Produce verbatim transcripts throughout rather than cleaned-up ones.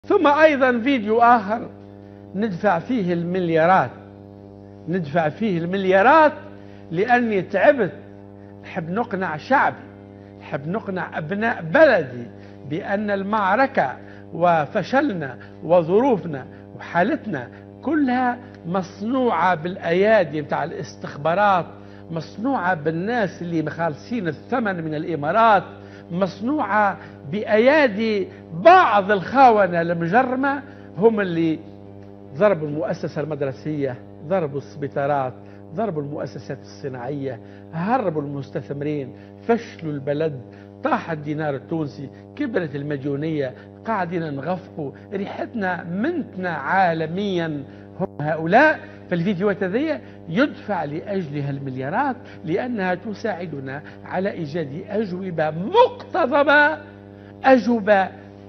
ثم أيضا فيديو آخر ندفع فيه المليارات ندفع فيه المليارات لأني تعبت، نحب نقنع شعبي، نحب نقنع أبناء بلدي بأن المعركة وفشلنا وظروفنا وحالتنا كلها مصنوعة بالأيادي متاع الاستخبارات، مصنوعة بالناس اللي مخالصين الثمن من الإمارات، مصنوعة بأيادي بعض الخونة المجرمة هم اللي ضربوا المؤسسة المدرسية، ضربوا السبيطارات، ضربوا المؤسسات الصناعية، هربوا المستثمرين، فشلوا البلد، طاح الدينار التونسي، كبرت المديونية، قاعدين نغفقوا، ريحتنا منتنا عالميا هم هؤلاء. فالفيديوهات هذه يدفع لأجلها المليارات لأنها تساعدنا على إيجاد أجوبة مقتضبة، أجوبة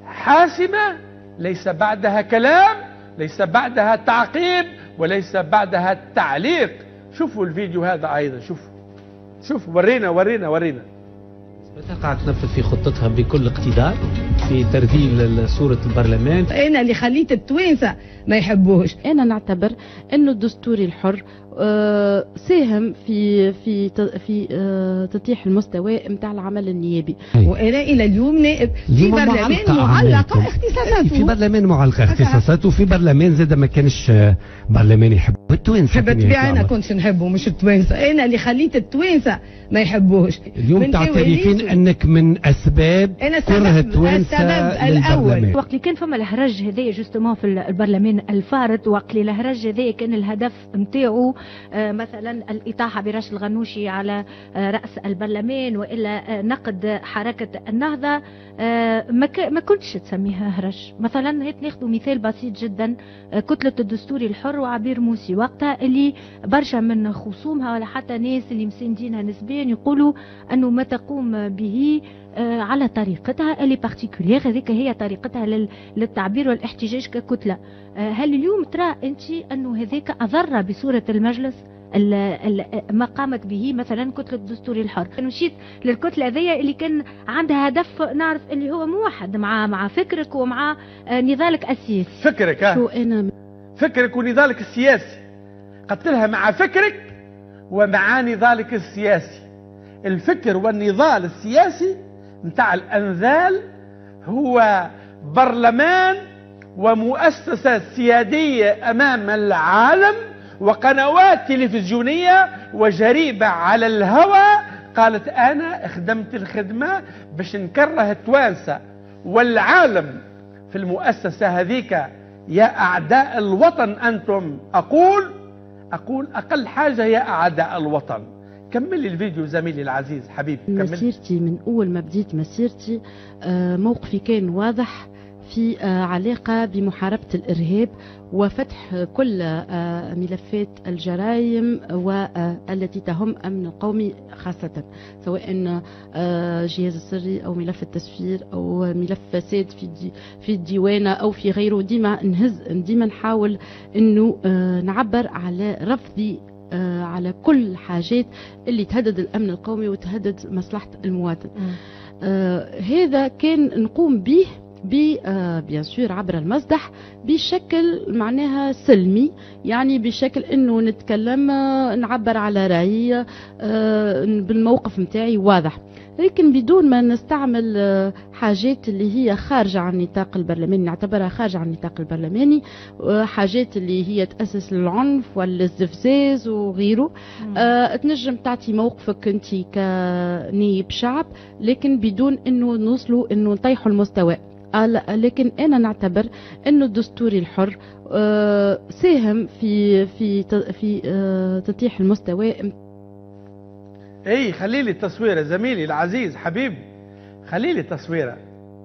حاسمة ليس بعدها كلام، ليس بعدها تعقيب، وليس بعدها تعليق. شوفوا الفيديو هذا أيضا، شوفوا شوفوا ورينا ورينا ورينا. متى قاعد تنفذ في خطتها بكل اقتدار في ترذيل صورة البرلمان؟ أنا اللي خليت التوانسة ما يحبوش. أنا نعتبر أنه الدستوري الحر أه ساهم في في في أه تطيح المستوى نتاع العمل النيابي. وانا الى اليوم نائب في برلمان معلقه اختصاصاته، في برلمان معلقه اختصاصاته، وفي برلمان زاد ما كانش برلمان يحب التوانسه. بالطبيعه انا كنت نحبه مش التوانسه، انا اللي خليت التوانسه ما يحبوش. اليوم تعترفين انك من اسباب كره التوانسه الاول. وقت اللي كان فما الهرج هذايا جوستومون في البرلمان الفارط، وقت اللي الهرج هذايا كان الهدف نتاعو آه مثلا الإطاحة برش الغنوشي على آه رأس البرلمان، وإلا آه نقد حركة النهضة، آه ما, ما كنتش تسميها هرج. مثلا هيك ناخذ مثال بسيط جدا، آه كتلة الدستوري الحر وعبير موسي، وقتها اللي برشا من خصومها ولا حتى ناس اللي مساندينها نسبيا يقولوا أنه ما تقوم به آه على طريقتها اللي بارتيكولير، هذيك هي طريقتها للتعبير والاحتجاج ككتلة. آه هل اليوم ترى أنت أنه هذيك أضر بصورة المجلس ال ال ما قامت به مثلا كتلة الدستوري الحر؟ مشيت للكتلة ذي اللي كان عندها هدف نعرف اللي هو موحد مع مع فكرك ومع آه نضالك السياسي. فكرك ها؟ شو أنا فكرك ونضالك السياسي، قلت لها مع فكرك ومع نضالك السياسي. الفكر والنضال السياسي متاع الأنذال هو برلمان ومؤسسة سيادية أمام العالم وقنوات تلفزيونية وجريبة على الهوى قالت أنا خدمت الخدمة باش نكره التوانسة والعالم في المؤسسة هذيك. يا أعداء الوطن أنتم، أقول أقول أقل حاجة يا أعداء الوطن. كملي الفيديو زميلي العزيز حبيبي. مسيرتي من أول ما بديت مسيرتي موقفي كان واضح في علاقة بمحاربة الإرهاب وفتح كل ملفات الجرائم والتي تهم أمن القومي، خاصة سواء جهاز السري أو ملف التسفير أو ملف فساد في في الديوانة أو في غيره. ديما نهز ديما نحاول إنه نعبر على رفضي على كل الحاجات اللي تهدد الأمن القومي وتهدد مصلحة المواطن. آه هذا كان نقوم به بيان سور عبر المسدح بشكل معناها سلمي، يعني بشكل انه نتكلم نعبر على رأيي بالموقف متاعي واضح، لكن بدون ما نستعمل حاجات اللي هي خارجة عن النطاق البرلماني، نعتبرها خارجة عن النطاق البرلماني، حاجات اللي هي تأسس للعنف والاستفزاز وغيره. أه تنجم تعطي موقفك انت كنائب شعب، لكن بدون انه نوصلوا انه نطيحوا المستوى. لكن انا نعتبر انه الدستوري الحر أه ساهم في في في أه تطيح المستوى. اي خلي لي التصويره زميلي العزيز حبيبي، خلي لي التصويره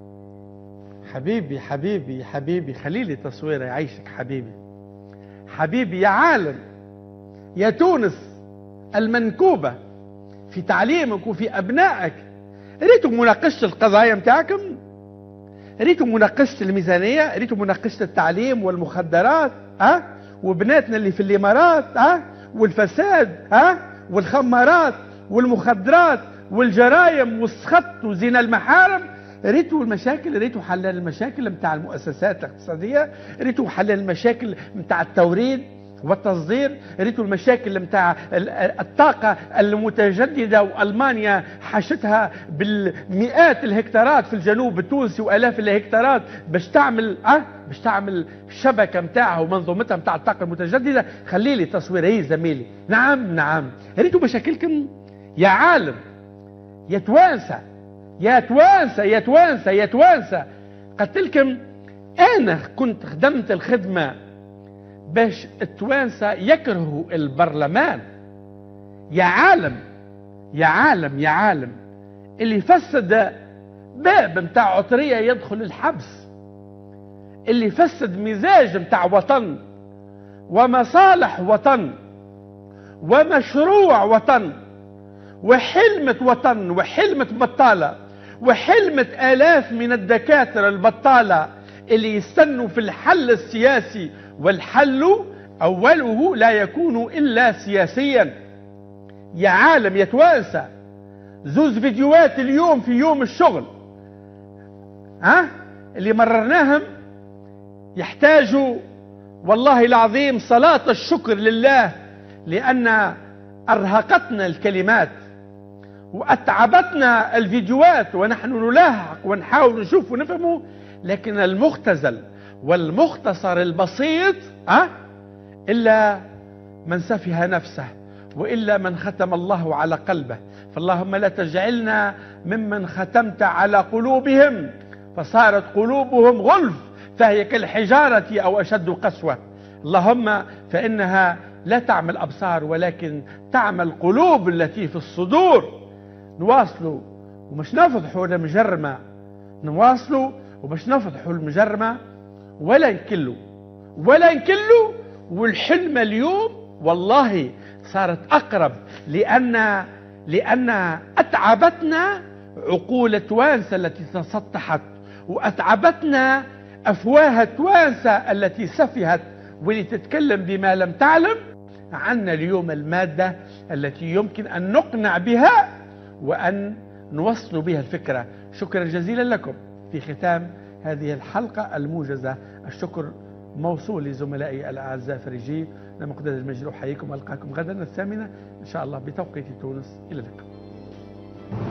حبيبي حبيبي حبيبي، خلي لي التصويره يعيشك حبيبي حبيبي يا عالم يا تونس المنكوبه في تعليمك وفي ابنائك. ريتم مناقشه القضايا متاعكم، ريتم مناقشه الميزانيه، ريتم مناقشه التعليم والمخدرات ها وبناتنا اللي في الامارات ها والفساد ها والخمارات والمخدرات والجرائم والسخط وزنا المحارم. ريتوا المشاكل، ريتوا حل المشاكل متاع المؤسسات الاقتصادية، ريتوا حل المشاكل متاع التوريد والتصدير، ريتوا المشاكل متاع الطاقة المتجددة، وألمانيا حاشتها بالمئات الهكتارات في الجنوب التونسي وآلاف الهكتارات باش تعمل أه باش تعمل شبكة متاعها ومنظومتها متاع الطاقة المتجددة. خلي لي تصوير هي زميلي. نعم نعم، ريتوا مشاكلكم يا عالم، يا توانسة يا توانسة يا توانسة يا توانسة. قلت لكم أنا كنت خدمت الخدمة باش التوانسة يكرهوا البرلمان. يا عالم يا عالم يا عالم، اللي فسد باب متاع عطرية يدخل الحبس، اللي فسد مزاج متاع وطن ومصالح وطن ومشروع وطن وحلمة وطن وحلمة بطالة وحلمة آلاف من الدكاترة البطالة اللي يستنوا في الحل السياسي، والحل أوله لا يكون إلا سياسيا. يا عالم يا توانسة، زوز فيديوهات اليوم في يوم الشغل ها اللي مررناهم يحتاجوا والله العظيم صلاة الشكر لله، لأن أرهقتنا الكلمات وأتعبتنا الفيديوهات ونحن نلاحق ونحاول نشوف ونفهمه، لكن المختزل والمختصر البسيط أه؟ إلا من سفه نفسه وإلا من ختم الله على قلبه. فاللهم لا تجعلنا ممن ختمت على قلوبهم فصارت قلوبهم غلف فهي كالحجارة أو أشد قسوة. اللهم فإنها لا تعمل أبصار ولكن تعمل قلوب التي في الصدور. نواصلوا ومش نفضحوا المجرمة، نواصلوا ومش نفضحوا المجرمة ولا نكلوا ولا نكلوا. والحلمة اليوم والله صارت أقرب، لأن لأن أتعبتنا عقول التوانسة التي تسطحت، وأتعبتنا أفواه التوانسة التي سفهت واللي تتكلم بما لم تعلم. عنا اليوم المادة التي يمكن أن نقنع بها وأن نوصل بها الفكرة. شكرا جزيلا لكم في ختام هذه الحلقة الموجزة. الشكر موصول لزملائي الأعزاء في الريجي. أنا مقداد المجروح، أحييكم وألقاكم غدا الثامنة إن شاء الله بتوقيت تونس. إلى اللقاء.